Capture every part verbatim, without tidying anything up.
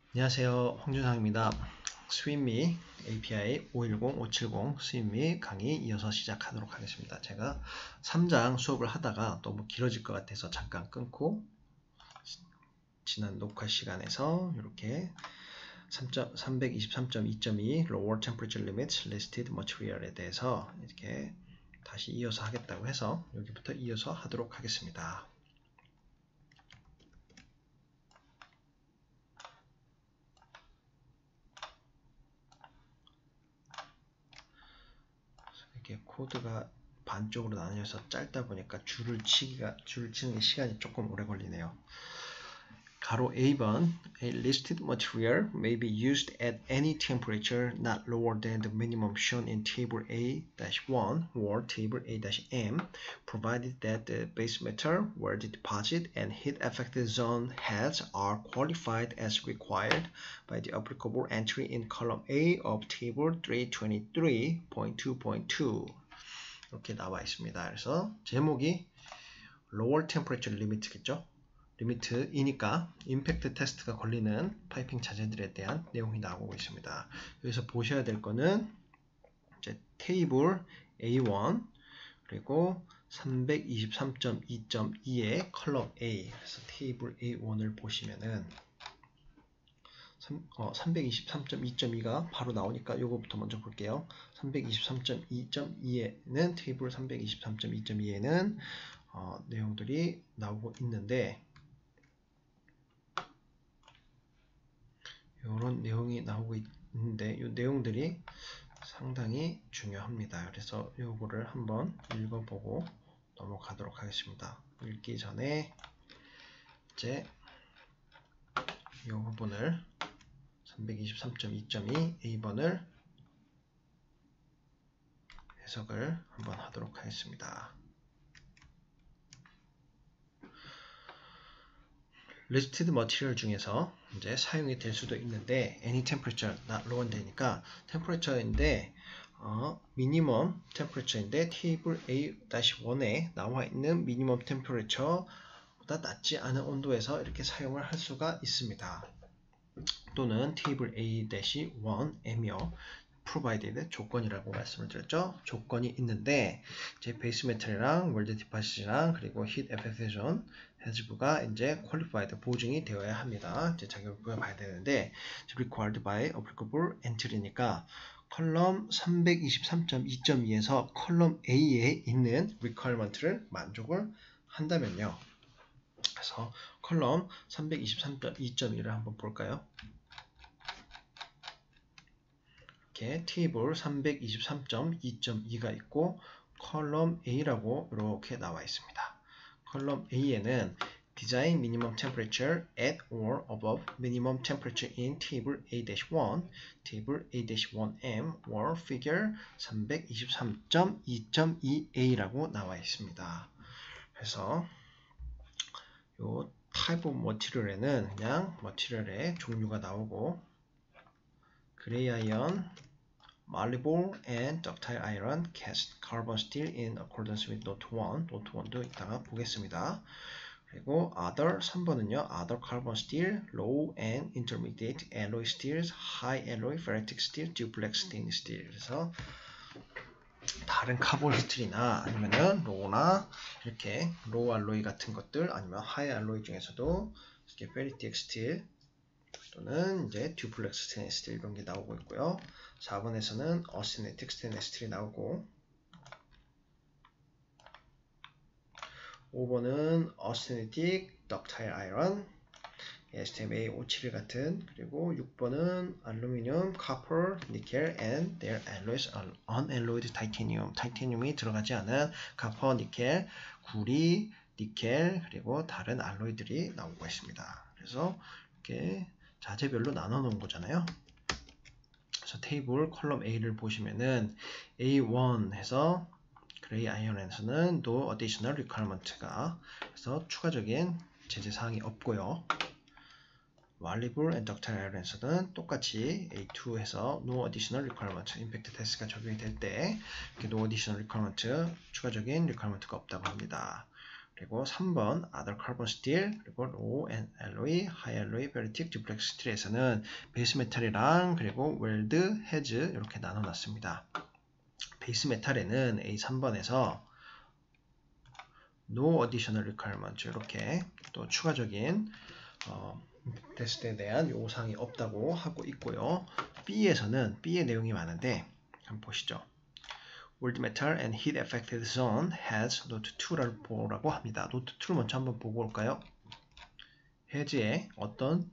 안녕하세요. 황준상입니다. 스윗미 에이피아이 오일공 오칠공 스윗미 강의 이어서 시작하도록 하겠습니다. 제가 삼 장 수업을 하다가 너무 길어질 것 같아서 잠깐 끊고 지난 녹화 시간에서 이렇게 삼백이십삼 점 이 점 이 Lower Temperature Limits Listed Material에 대해서 이렇게 다시 이어서 하겠다고 해서 여기부터 이어서 하도록 하겠습니다. 이렇게 코드가 반쪽으로 나뉘어서 짧다 보니까 줄을 치기가 줄을 치는 게 시간이 조금 오래 걸리네요. 가로 A 번 A listed material may be used at any temperature not lower than the minimum shown in table A one or table A M provided that the base metal where the deposit and heat affected zone heads are qualified as required by the applicable entry in column A of table three twenty-three point two point two 이렇게 나와 있습니다. 그래서 제목이 lower temperature limit겠죠. 리미트이니까 임팩트 테스트가 걸리는 파이핑 자재들에 대한 내용이 나오고 있습니다. 여기서 보셔야 될 거는 이제 테이블 에이 원 그리고 삼백이십삼 점 이 점 이의 컬럼 A 그래서 테이블 에이 원을 보시면은 삼백이십삼 점 이 점 이가 바로 나오니까 이거부터 먼저 볼게요. 삼백이십삼 점 이 점 이에는 테이블 삼백이십삼 점 이 점 이에는 어, 내용들이 나오고 있는데 이런 내용이 나오고 있는데 이 내용들이 상당히 중요합니다. 그래서 이거를 한번 읽어보고 넘어가도록 하겠습니다. 읽기 전에 이제 이 부분을 삼백이십삼 점 이 점 이 에이 번을 해석을 한번 하도록 하겠습니다. listed material 중에서 이제 사용이 될 수도 있는데 any temperature not lower 되니까 temperature인데 어, minimum temperature인데 테이블 에이 원에 나와 있는 minimum temperature보다 낮지 않은 온도에서 이렇게 사용을 할 수가 있습니다. 또는 테이블 에이 원 M이요. provided 조건이라고 말씀을 드렸죠. 조건이 있는데 이제 베이스 메탈이랑 월드 디파시랑 그리고 힛 에펙트 존 해즈부가 이제 qualified 보증이 되어야 합니다. 이제 자격을 봐야 되는데 required by applicable entry니까 컬럼 삼백이십삼 점 이 점 이에서 컬럼 A에 있는 requirement를 만족을 한다면요. 그래서 컬럼 삼백이십삼 점 이 점 이를 한번 볼까요? 이렇게 테이블 삼백이십삼 점 이 점 이가 있고 컬럼 A라고 이렇게 나와 있습니다. 컬럼 A에는 Design Minimum Temperature at or above Minimum Temperature in Table 에이 원, Table 에이 원 엠 or Figure 삼백이십삼 점 이 점 이 에이라고 나와 있습니다. 그래서 요 Type of Material에는 그냥 머티리얼의 종류가 나오고 그레이 아이언, malleable and ductile iron, cast carbon steel in accordance with note 원, note 원도 이따가 보겠습니다. 그리고 other 삼 번은요, other carbon steel, low and intermediate alloy steels, high alloy ferritic steel, duplex stainless steel. 그래서 다른 카본 스틸이나 아니면은 로우나 이렇게 로우 알로이 같은 것들 아니면 하이 알로이 중에서도 이렇게 페리틱 스틸 또는 이제 듀플렉스 스테인리스 스틸 이런 게 나오고 있고요. 사 번에서는 어스테네틱 스테인리스 스틸이 나오고 오 번은 어스테네틱 덕타일 아이런 에스티엠 에이 오칠일 같은 그리고 육 번은 알루미늄, 카퍼, 니켈 and their alloys unalloyed titanium 타이타늄이 들어가지 않은 카퍼, 니켈, 구리, 니켈 그리고 다른 알로이들이 나오고 있습니다. 그래서 이렇게 자재별로 나눠 놓은 거잖아요. 그래서 테이블 컬럼 A를 보시면은 에이 원 해서 그레이 아이언에서는 no additional requirement가 그래서 추가적인 제재 사항이 없고요. malleable and ductile iron에서는 똑같이 에이 투 해서 no additional requirement 임팩트 테스트가 적용이 될 때 no additional requirement 추가적인 requirement가 없다고 합니다. 그리고 삼 번 other carbon steel, 그리고 low and alloy, high alloy, very thick duplex steel에서는 베이스 메탈이랑 그리고 웰드, 해즈 이렇게 나눠놨습니다. 베이스 메탈에는 에이 삼 번에서 no additional requirement 이렇게 또 추가적인 어, 테스트에 대한 요구사항이 없다고 하고 있고요. B에서는 B의 내용이 많은데 한번 보시죠. World metal and heat affected zone has 노트 투라고 합니다. 노트 투를 먼저 한번 보고 올까요? 해지에 어떤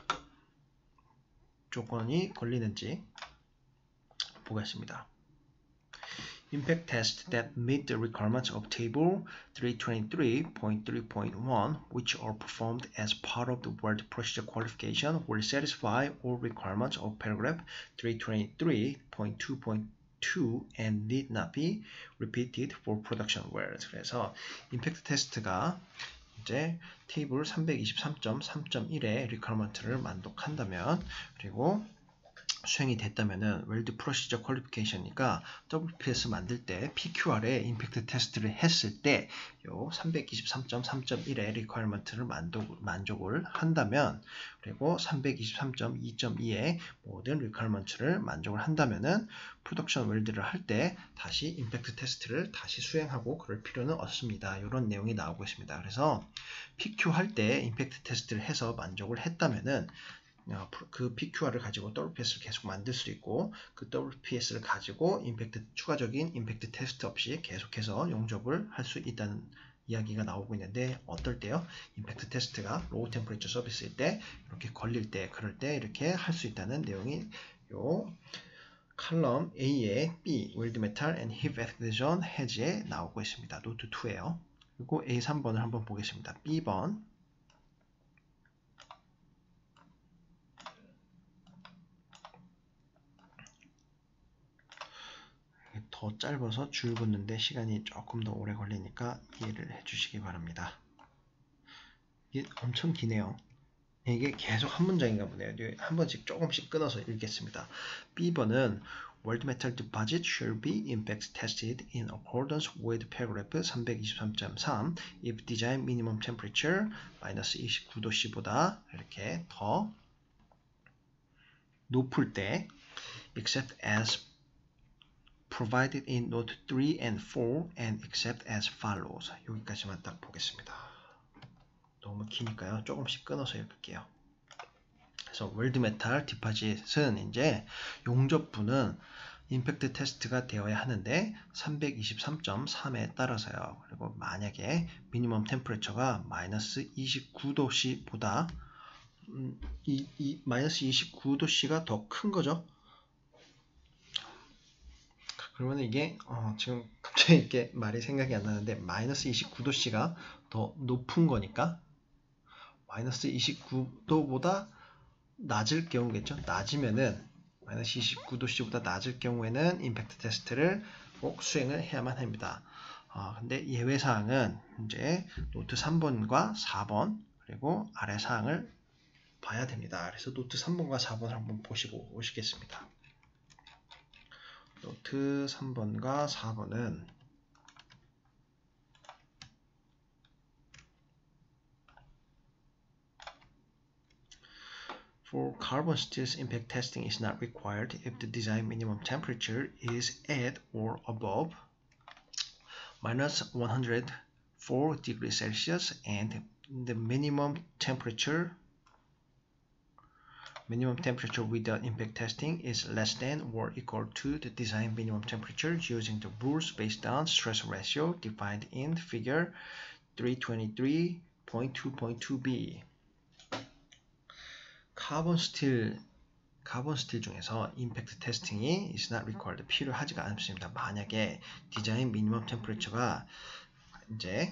조건이 걸리는지 보겠습니다. Impact tests that meet the requirements of Table three twenty-three point three point one, which are performed as part of the World Procedure Qualification, will satisfy all requirements of Paragraph three twenty-three point two point two and need not be repeated for production wells. 그래서 임팩트 테스트가 이제 테이블 삼백이십삼 점 삼 점 일의 requirement를 만족한다면 그리고 수행이 됐다면은 웰드 프로시저 퀄리피케이션이니까 더블유피에스 만들 때 피큐알에 임팩트 테스트를 했을 때 요 삼백이십삼 점 삼 점 일의 리퀘어먼트를 만족, 만족을 한다면 그리고 삼백이십삼 점 이 점 이의 모든 리퀘어먼트를 만족을 한다면은 프로덕션 웰드를 할 때 다시 임팩트 테스트를 다시 수행하고 그럴 필요는 없습니다. 이런 내용이 나오고 있습니다. 그래서 피큐 할 때 임팩트 테스트를 해서 만족을 했다면은 그 피큐알을 가지고 더블유피에스를 계속 만들 수 있고 그 더블유피에스를 가지고 임팩트 추가적인 임팩트 테스트 없이 계속해서 용접을 할 수 있다는 이야기가 나오고 있는데 어떨 때요? 임팩트 테스트가 로우 템퍼레처 서비스일 때 이렇게 걸릴 때 그럴 때 이렇게 할 수 있다는 내용이 요 칼럼 A의 B 웰드 메탈 앤 힙 에스크션 해지에 나오고 있습니다. 노트 이에요. 그리고 에이 삼 번을 한번 보겠습니다. B 번 더 짧아서 줄 긋는데 시간이 조금 더 오래 걸리니까 이해를 해주시기 바랍니다. 이게 엄청 기네요. 이게 계속 한 문장인가 보네요. 한 번씩 조금씩 끊어서 읽겠습니다. B번은 World Metal Deposit shall be impact tested in accordance with paragraph 삼백이십삼 점 삼 if design minimum temperature 마이너스 이십구 도 C보다 이렇게 더 높을 때 except as provided in note three and four and except as follows. 여기까지만 딱 보겠습니다. 너무 기니까요. 조금씩 끊어서 읽을게요. 그래서 월드 메탈 디파짓은 이제 용접부는 임팩트 테스트가 되어야 하는데 삼백이십삼 점 삼에 따라서요. 그리고 만약에 미니멈 템퍼레처가 마이너스 이십구 도 C보다 음, 이, 이 마이너스 이십구 도 C가 더 큰 거죠. 그러면 이게 어, 지금 갑자기 이렇게 말이 생각이 안 나는데 마이너스 이십구 도 C가 더 높은 거니까 마이너스 이십구 도보다 낮을 경우겠죠. 낮으면은 마이너스 이십구 도 C보다 낮을 경우에는 임팩트 테스트를 꼭 수행을 해야만 합니다. 어, 근데 예외 사항은 이제 노트 삼 번과 사 번 그리고 아래 사항을 봐야 됩니다. 그래서 노트 삼 번과 사 번을 한번 보시고 오시겠습니다. 노트 삼 번과 사 번은 For carbon steels, impact testing is not required if the design minimum temperature is at or above minus one hundred four degrees Celsius and the minimum temperature minimum temperature without impact testing is less than or equal to the design minimum temperature using the rules based on stress ratio defined in figure three twenty-three point two point two b. 카본 스틸 카본 스틸 중에서 임팩트 테스팅이 is not required 필요하지가 않습니다. 만약에 디자인 미니멈 템퍼레처가 이제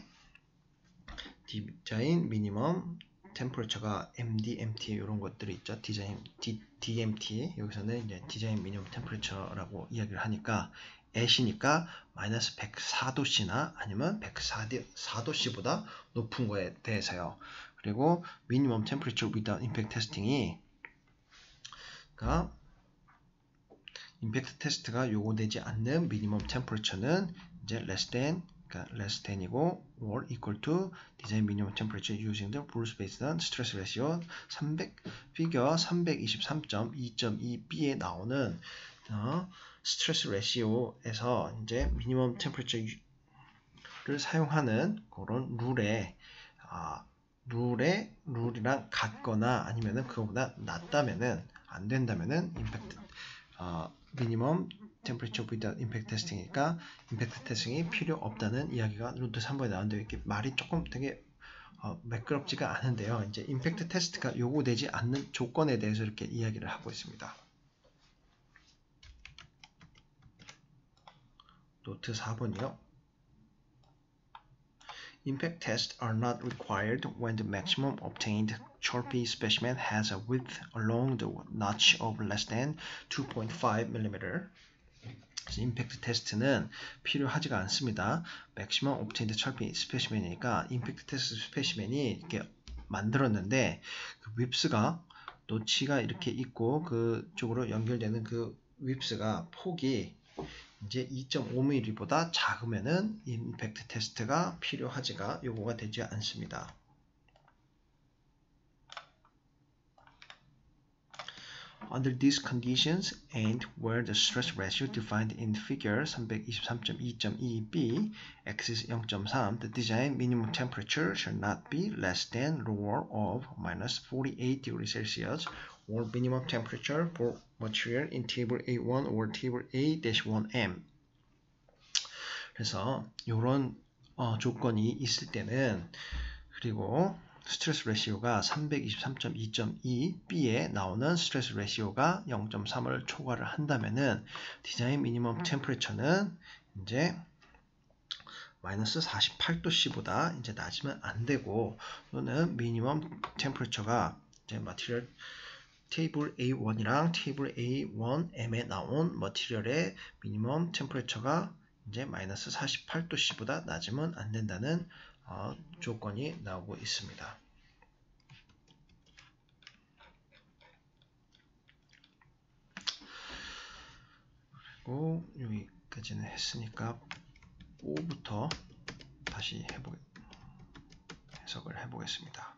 디자인 미니멈 템퍼레처가 엠디, 엠티 이런 것들이 있죠. 디자인 디, 디엠티 여기서는 이제 디자인 미니멈 템퍼레처라고 이야기를 하니까 at이니까 마이너스 백사 도 C나 아니면 백사 도 C보다 높은 거에 대해서요. 그리고 미니멈 템퍼레처 without 임팩트 테스팅이 그러니까 임팩트 테스트가 요구되지 않는 미니멈 템퍼레처는 이제 less than 그러니까 less than이고 or equal to design minimum temperature using the rules based on stress ratio 삼백 피겨 삼백이십삼 점 이 점 이 비에 나오는 어, 스트레스 레시오에서 이제 미니멈 템퍼레처를 사용하는 그런 룰에 아, 룰에 룰이랑 같거나 아니면은 그거보다 낮다면은 안 된다면은 임팩트 어, 미니멈 템퍼레처 without 임팩트 테스팅이니까 임팩트 테스팅이 필요 없다는 이야기가 루트 삼 번에 나오는데 이렇게 말이 조금 되게 어, 매끄럽지가 않은데요. 이제 임팩트 테스트가 요구되지 않는 조건에 대해서 이렇게 이야기를 하고 있습니다. 노트 사 번이요. Impact tests are not required when the maximum obtained Charpy specimen has a width along the notch of less than two point five millimeter. 임팩트 테스트는 필요하지가 않습니다. maximum obtained Charpy specimen이니까 임팩트 테스트 스페시멘이 이렇게 만들었는데 그 윕스가 노치가 이렇게 있고 그쪽으로 연결되는 그 윕스가 폭이 이제 이 점 오 밀리미터보다 작으면은 임팩트 테스트가 필요하지가 요구가 되지 않습니다. Under these conditions and where the stress ratio defined in figure 삼백이십삼 점 이 점 이 비 axis 영 점 삼, the design minimum temperature should not be less than lower of minus forty-eight degrees Celsius or minimum temperature for material in table 에이 원 or table 에이 원 엠. 그래서 이런 어, 조건이 있을 때는 그리고 스트레스 레시오가 삼백이십삼 점 이 점 이 비에 나오는 스트레스 레시오가 영 점 삼을 초과를 한다면은 디자인 미니멈 템퍼레처는 이제 마이너스 사십팔 도 씨보다 이제 낮으면 안 되고 또는 미니멈 템퍼레처가 이제 마티리얼 테이블 에이 원이랑 테이블 에이 원 엠에 나온 머티리얼의 미니멈 템퍼레처가 이제 마이너스 사십팔 도 씨보다 낮으면 안 된다는 어, 조건이 나오고 있습니다. 그리고 여기까지는 했으니까 오부터 다시 해보, 해석을 해보겠습니다.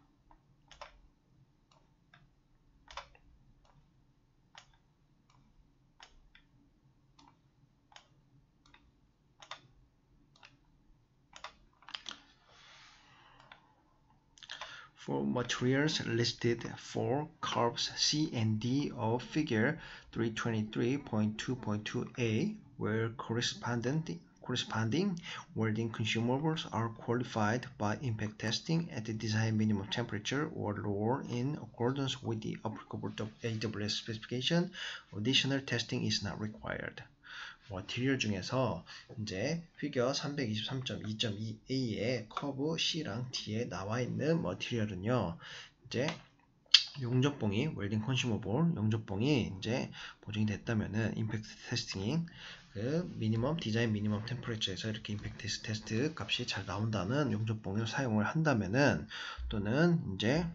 For materials listed for curves C and D of figure three twenty-three point two point two A, where corresponding, corresponding welding consumables are qualified by impact testing at the design minimum temperature or lower in accordance with the applicable 에이 더블유 에스 specification, additional testing is not required. 머티리얼 중에서 이제 피겨 삼백이십삼 점 이 점 이 에이의 커브 C랑 D에 나와 있는 머티리얼은요, 이제 용접봉이 웰딩 컨슈머볼 용접봉이 이제 보증이 됐다면은 임팩트 테스팅이 그 미니멈 디자인 미니멈 템퍼레처에서 이렇게 임팩트 테스트 값이 잘 나온다는 용접봉을 사용을 한다면은 또는 이제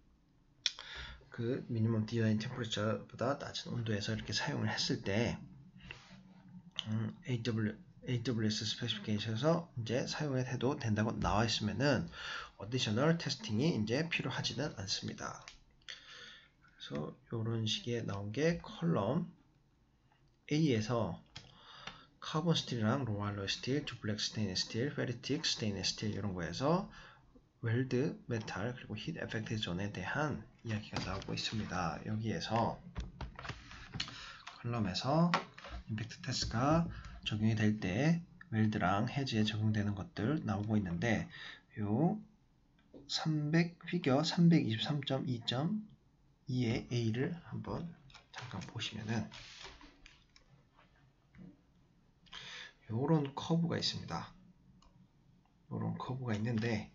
그 미니멈 디자인 템퍼레처보다 낮은 온도에서 이렇게 사용을 했을 때 음, 에이 더블유, 에이 더블유 에스 스페시피케이션에서 이제 사용을 해도 된다고 나와 있으면은 어디셔널 테스팅이 이제 필요하지는 않습니다. 그래서 이런 식의 나온 게 컬럼 A에서 카본 스틸이랑 로알로 스틸, 듀플렉 스테인리스 스틸, 페리틱 스테인리스 스틸 이런 거에서 웰드 메탈 그리고 힛 에펙트 존에 대한 이야기가 나오고 있습니다. 여기에서 컬럼에서 임팩트 테스트가 적용이 될 때 웰드랑 해지에 적용되는 것들 나오고 있는데 요 삼백 피겨 삼백이십삼 점 이 점 이의 A를 한번 잠깐 보시면은 요런 커브가 있습니다. 요런 커브가 있는데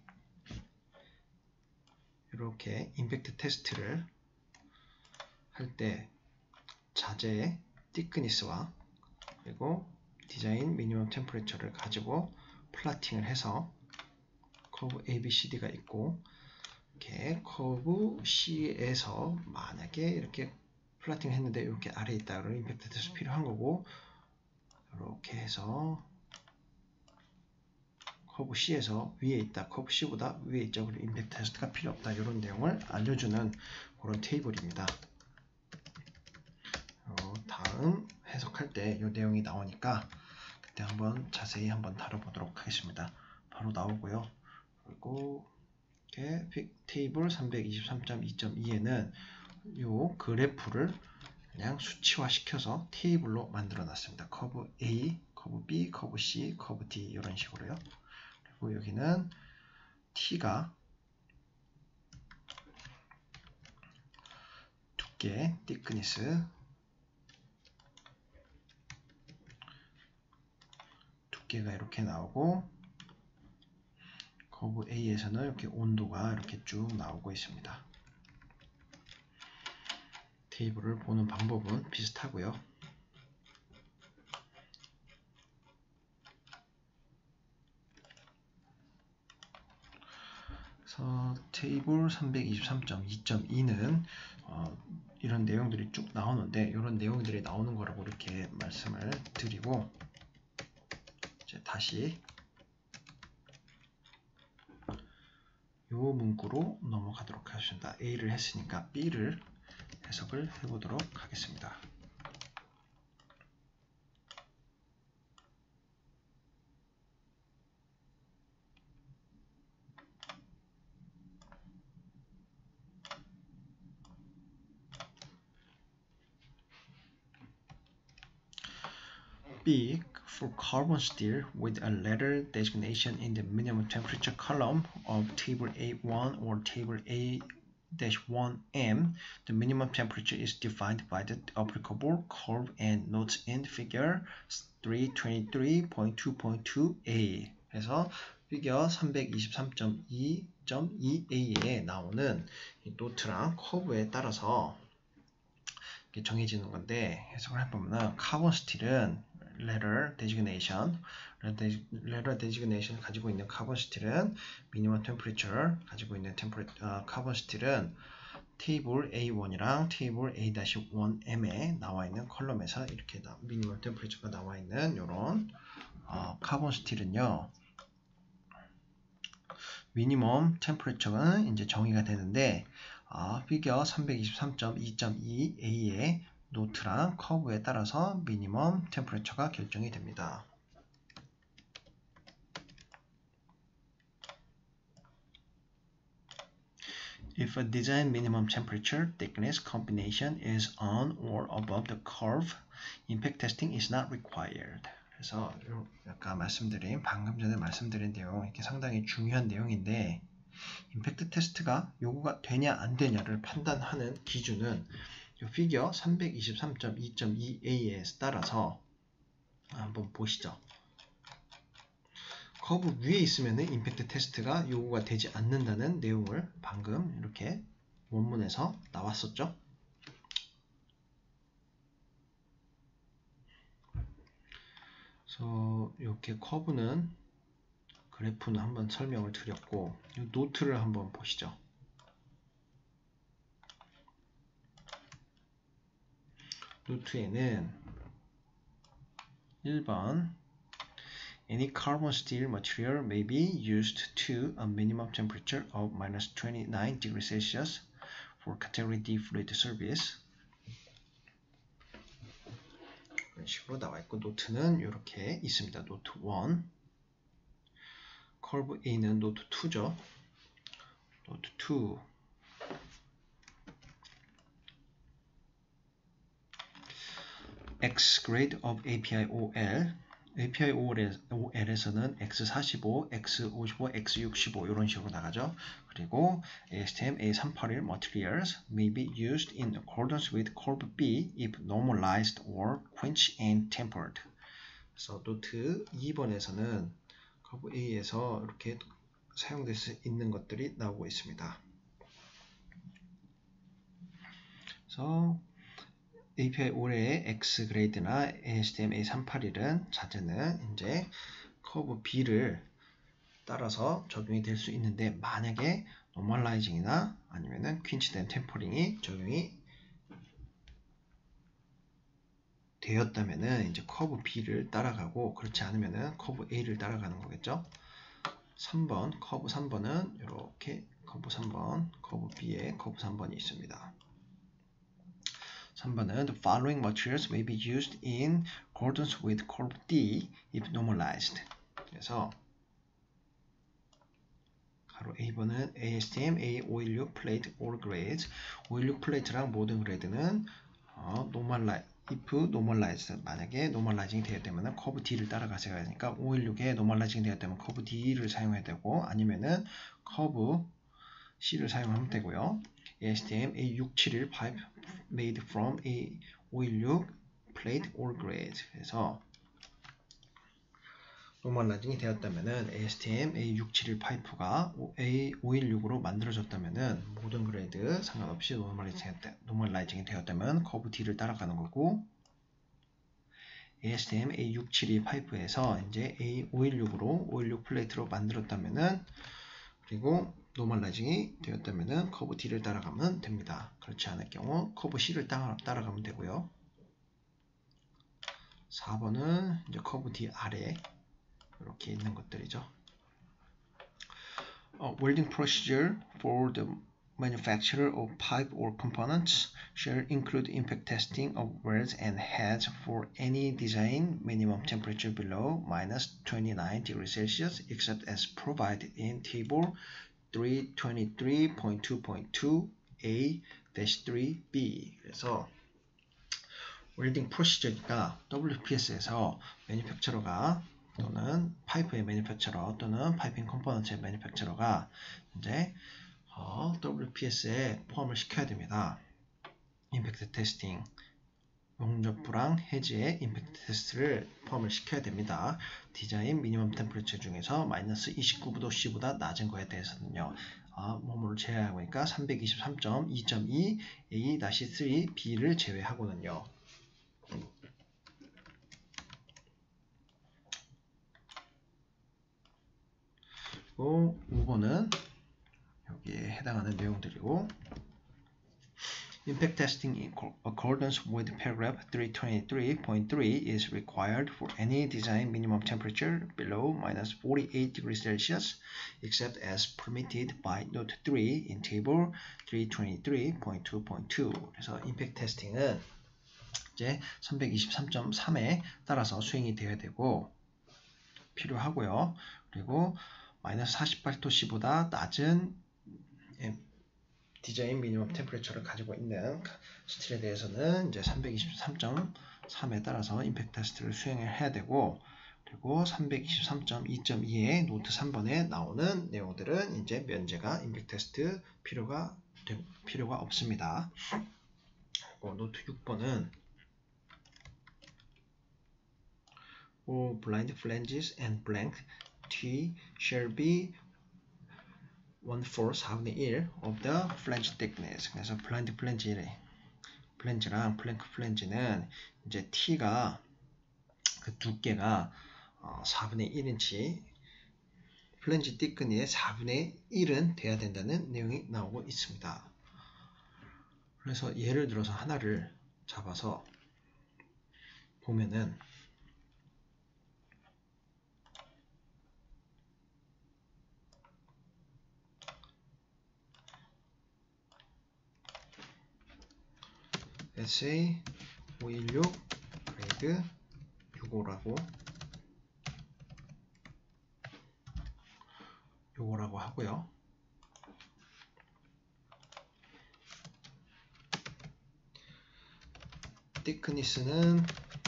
이렇게 임팩트 테스트를 할 때 자재의 thickness와 그리고 디자인 미니멈 템퍼레처를 가지고 플라팅을 해서 커브 에이 비 씨 디가 있고 이렇게 커브 C에서 만약에 이렇게 플라팅을 했는데 이렇게 아래에 있다 그러면 임팩트 테스트 필요한 거고 이렇게 해서 커브 C에서 위에 있다, 커브 C보다 위에 있죠. 그리고 임팩트 테스트가 필요 없다. 이런 내용을 알려주는 그런 테이블입니다. 어, 다음 해석할 때 이 내용이 나오니까 그때 한번 자세히 한번 다뤄보도록 하겠습니다. 바로 나오고요. 그리고 이렇게 테이블 삼백이십삼 점 이 점 이에는 이 그래프를 그냥 수치화 시켜서 테이블로 만들어 놨습니다. 커브 A, 커브 B, 커브 C, 커브 D 이런 식으로요. 그리고 여기는 T가 두께, thickness, 두께가 이렇게 나오고 커브 A에서는 이렇게 온도가 이렇게 쭉 나오고 있습니다. 테이블을 보는 방법은 비슷하고요. 그래서 테이블 삼백이십삼 점 이 점 이는 어, 이런 내용들이 쭉 나오는데 이런 내용들이 나오는 거라고 이렇게 말씀을 드리고 이제 다시 이 문구로 넘어가도록 하겠습니다. A를 했으니까 B를 해석을 해보도록 하겠습니다. B for carbon steel with a letter designation in the minimum temperature column of table A one or table A one M, the minimum temperature is defined by the applicable curve and notes in figure three twenty-three point two point two A. 해서 피겨 삼백이십삼 점 이 점 이 에이에 나오는 이 노트랑 커브에 따라서 이렇게 정해지는 건데 해석을 해보면 카본 스틸은 letter designation, letter designation 가지고 있는 카본 스틸은 minimum temperature 가지고 있는 temperature, 어, 카본 스틸은 테이블 에이 원이랑 테이블 에이 원 엠에 나와 있는 컬럼에서 이렇게 나, minimum temperature가 나와 있는 이런 어, 카본 스틸은요. 미니멈 템퍼레처가 이제 정의가 되는데 어, 피겨 삼백이십삼 점 이 점 이 에이의 노트랑 커브에 따라서 미니멈 템퍼레처가 결정이 됩니다. If a design minimum temperature thickness combination is on or above the curve, impact testing is not required. 그래서 아까 말씀드린 방금 전에 말씀드린 내용 이게 상당히 중요한 내용인데 임팩트 테스트가 요구가 되냐 안 되냐를 판단하는 기준은 이 피겨 삼백이십삼 점 이 점 이 에이에 따라서 한번 보시죠. 커브 위에 있으면 임팩트 테스트가 요구가 되지 않는다는 내용을 방금 이렇게 원문에서 나왔었죠. 그래서 이렇게 커브는 그래프는 한번 설명을 드렸고 이 노트를 한번 보시죠. 노트에는 일 번 Any carbon steel material may be used to a minimum temperature of minus twenty-nine degrees Celsius for category D fluid service. 이런 식으로 나와 있고 노트는 이렇게 있습니다. 노트 일, 커브 A는 노트 이죠. 노트 이, X grade of 에이피아이-오엘, 에이피아이-오엘에서는 엑스 사십오, 엑스 오십오, 엑스 육십오 이런 식으로 나가죠. 그리고 에이에스티엠 에이 삼백팔십일 materials may be used in accordance with curve B if normalized or quenched and tempered. 그래서 노트 이 번에서는 커브 A에서 이렇게 사용될 수 있는 것들이 나오고 있습니다. 그래서 에이피아이-오엘의 X 그레이드나 에이에스티엠 에이 삼백팔십일은 자재는 이제 커브 B를 따라서 적용이 될 수 있는데 만약에 노멀라이징이나 아니면은 퀸치된 템퍼링이 적용이 되었다면은 이제 커브 B를 따라가고 그렇지 않으면은 커브 A를 따라가는 거겠죠. 삼 번, 커브 삼 번은 이렇게 커브 삼 번, 커브 B에 커브 삼 번이 있습니다. 삼 번은 The following materials may be used in accordance with curve D if normalized. 그래서 바로 A 번은 에이에스티엠 에이 오백십육 플레이트 all grades. 오백십육 플레이트랑 모든 그레이드는 어, normalize, if normalized, 만약에 normalizing 되었다면 커브 D를 따라가셔야 하니까 오백십육에 normalizing 되었다면 커브 D를 사용해야 되고 아니면은 커브 C를 사용하면 되고요. 에이에스티엠 에이 육백칠십일 pipe made from 에이 오백십육 plate all grades. 그래서 노멀라이징이 되었다면은 에이에스티엠 에이 육백칠십일 파이프가 에이 오백십육으로 만들어졌다면은 모든 그레이드 상관없이 노멀라이징이 되었다면 커브 D를 따라가는 거고 에이에스티엠 에이 육백칠십이 파이프에서 이제 에이 오백십육으로 오백십육 플레이트로 만들었다면은 그리고 노멀라이징이 되었다면은 커브 D를 따라가면 됩니다. 그렇지 않을 경우 커브 C를 따라, 따라가면 되고요. 사 번은 이제 커브 D 아래 이렇게 있는 것들이죠. Uh, welding procedure for the manufacture of pipe or components shall include impact testing of welds and heads for any design minimum temperature below minus twenty-nine degrees Celsius except as provided in table three twenty-three point two point two A three B. 그래서 웰딩 프로시저가 더블유피에스에서 매니팩처러가 또는 파이프의 매니팩처러 또는 파이핑 컴포넌트의 매니팩처러가 이제 어, 더블유피에스에 포함을 시켜야 됩니다. 임팩트 테스팅, 용접부랑 해지의 임팩트 테스트를 포함을 시켜야 됩니다. 디자인 미니멈 템퍼레처 중에서 마이너스 이십구 도 C보다 낮은 거에 대해서는요. 아, 뭐뭐를 제외하고 니까 삼백이십삼 점 이 점 이 에이 쓰리 B를 제외하고는요. 오 번은 여기에 해당하는 내용들이고 Impact testing in accordance with paragraph three twenty-three point three is required for any design minimum temperature below minus forty-eight degrees Celsius except as permitted by note three in table three twenty-three point two point two. 그래서 Impact testing은 이제 삼백이십삼 점 삼에 따라서 수행이 되어야 되고 필요하고요. 그리고 마이너스 사십팔 도 C보다 낮은 디자인 미니멈 템퍼레처를 가지고 있는 스틸에 대해서는 이제 삼백이십삼 점 삼에 따라서 임팩트 테스트를 수행을 해야 되고 그리고 삼백이십삼 점 이 점 이의 노트 삼 번에 나오는 내용들은 이제 면제가 임팩트 테스트 필요가 필요가 없습니다. 그리고 노트 육 번은 all blind flanges and blank T shall be one fourth 사분의 일 of the flange thickness. 그래서 블라인드 플랜지, 플랜지랑 플랭크 플랜지는 이제 T가 그 두께가 어, 사분의 일 인치, 플랜지 thickness의 사분의 일은 돼야 된다는 내용이 나오고 있습니다. 그래서 예를 들어서 하나를 잡아서 보면은 에스에이 오백십육 그레이드 요거라고 요거라고 하고요. thickness는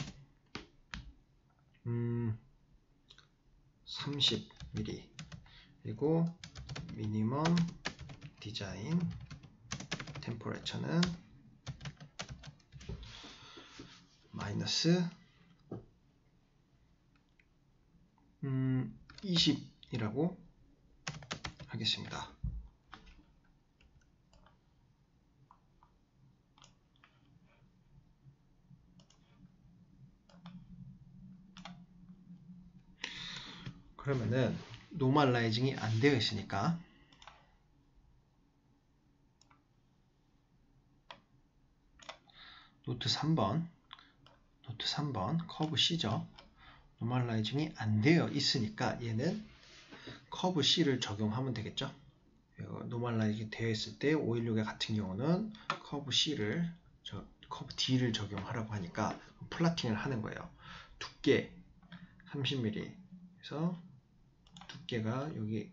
음, 삼십 밀리미터 그리고 미니멈 디자인 템퍼레처는 마이너스 음, 이십이라고 하겠습니다. 그러면은 노멀라이징이 안 되어 있으니까 노트 삼 번 노트 삼 번 커브 C죠. 노멀라이징이 안 되어 있으니까 얘는 커브 C를 적용하면 되겠죠. 노멀라이징 되어 있을 때 오백십육 같은 경우는 커브 C를 저 커브 D를 적용하라고 하니까 플라팅을 하는 거예요. 두께 삼십 밀리미터 그래서 두께가 여기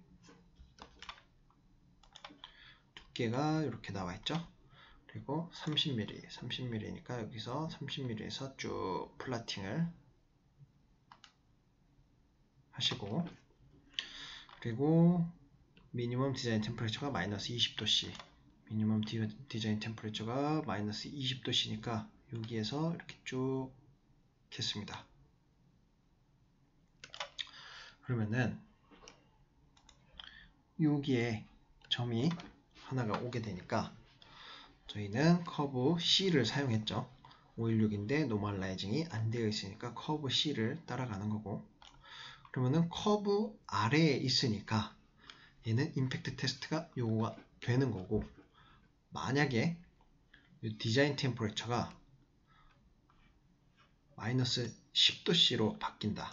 두께가 이렇게 나와 있죠. 그리고 삼십 밀리미터 삼십 밀리미터니까 여기서 삼십 밀리미터에서 쭉 플라팅을 하시고, 그리고 미니멈 디자인 템퍼레처가 마이너스 이십 도 C, 미니멈 디, 디자인 템퍼레처가 마이너스 이십 도 C니까 여기에서 이렇게 쭉 했습니다. 그러면은 여기에 점이 하나가 오게 되니까 저희는 커브 C를 사용했죠. 오백십육인데 노멀라이징이 안 되어 있으니까 커브 C를 따라가는 거고, 그러면은 커브 아래에 있으니까 얘는 임팩트 테스트가 요거가 되는 거고, 만약에 디자인 템퍼레처가 마이너스 십 도 C로 바뀐다.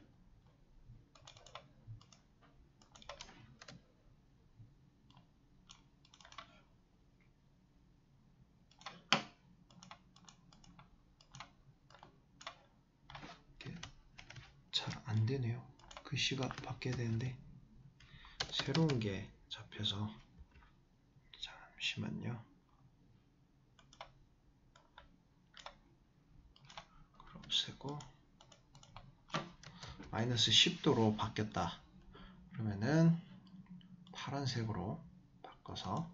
잘 안되네요. 글씨가 바뀌어야 되는데 새로운 게 잡혀서 잠시만요. 그럼 없애고 마이너스 십 도로 바뀌었다. 그러면은 파란색으로 바꿔서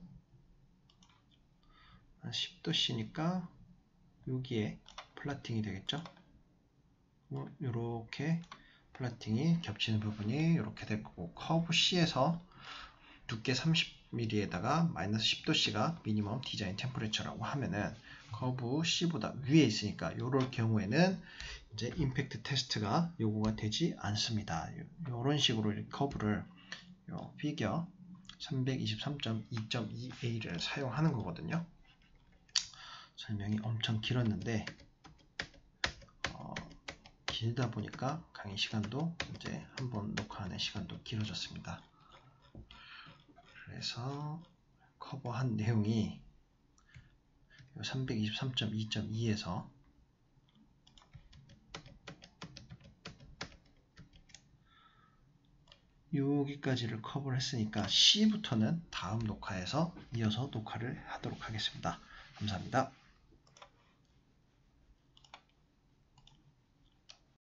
십 도 C니까 여기에 플라팅이 되겠죠. 뭐 이렇게 플라팅이 겹치는 부분이 이렇게 될 거고, 커브 C에서 두께 삼십 밀리미터에다가 마이너스 십 도 C가 미니멈 디자인 템퍼레처라고 하면은 커브 C보다 위에 있으니까 이럴 경우에는 이제 임팩트 테스트가 요구가 되지 않습니다. 이런 식으로 커브를 요 피겨 삼백이십삼 점 이 점 이 에이를 사용하는 거거든요. 설명이 엄청 길었는데 어, 길다 보니까 강의 시간도 이제 한번 녹화하는 시간도 길어졌습니다. 그래서 커버한 내용이 삼백이십삼 점 이 점 이에서 여기까지를 커버를 했으니까 C부터는 다음 녹화에서 이어서 녹화를 하도록 하겠습니다. 감사합니다.